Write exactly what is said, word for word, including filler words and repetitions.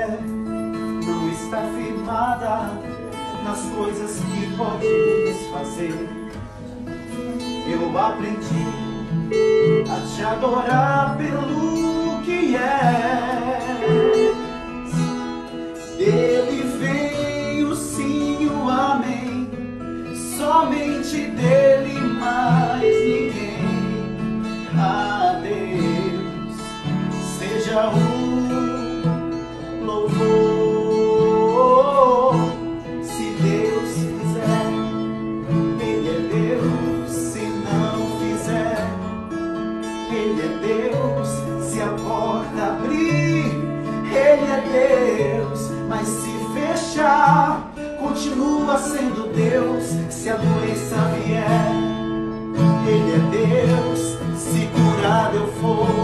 fé não está firmada nas coisas que podes fazer. Eu aprendi a te adorar pelo que és. Dele vem o sim e o amém, somente dele, mais ninguém. A Deus seja o louvor. Se Deus fizer, Ele é Deus. Se não fizer, Ele é Deus. Se a porta abrir, Ele é Deus. Mas se fechar, continua sendo Deus. Se a doença vier, Ele é Deus. Se curado eu for,